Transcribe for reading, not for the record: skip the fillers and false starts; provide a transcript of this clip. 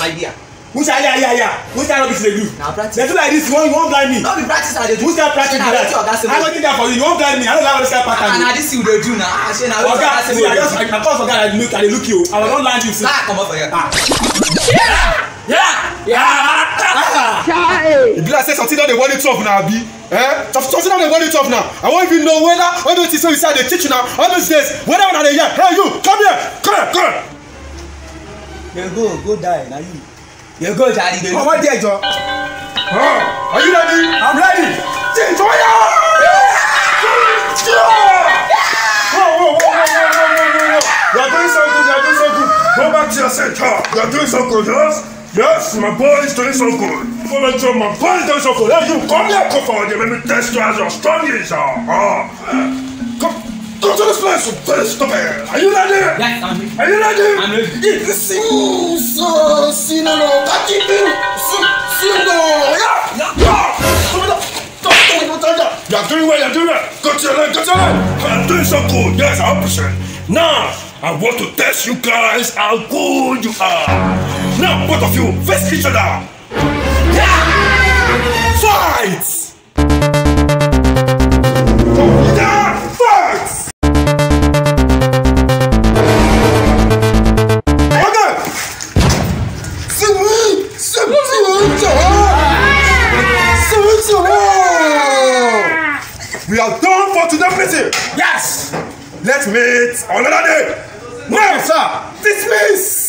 idea. Which idea? Which kind of business they do? Now practice. They do like this, you won't blind me. No be practice I dey do. Which kind of practice Shey na wetin oga say. I go think that for you, you won't blind me. I don't like this kind of pattern. And na this you dey do now. Shey na wetin Oga, see, I call for guy, I dey look you. I don't land you. Nah, come up for here. E be like say something don dey worry tough now, abi? Something don dey worry tough now. I wan even know whether all those things wey you say I dey teach you now, all those days, whether una dey hear. Hey you, come here. You go die na you. You go jari dey. Come on there, Joe. Are you ready? I'm ready. Change fire! Whoa. You are doing so good. Go back to your center. You are doing so good, yes? Yes, my boy is doing so good. For my job, my boy is doing so good. Hey, you come here, come forward. Let me test you as your strong is. Go to this place. Stop it. Are you ready? Yes, I'm ready. Are you ready? I'm ready. You're doing well. Go to your leg. I'm doing so good. Yes, 100%. Now, I want to test you guys how good you are. Now, both of you, face each other. Fight! Fight! We are done for today, meeting. Yes. Let's meet another day. No, sir. Dismiss.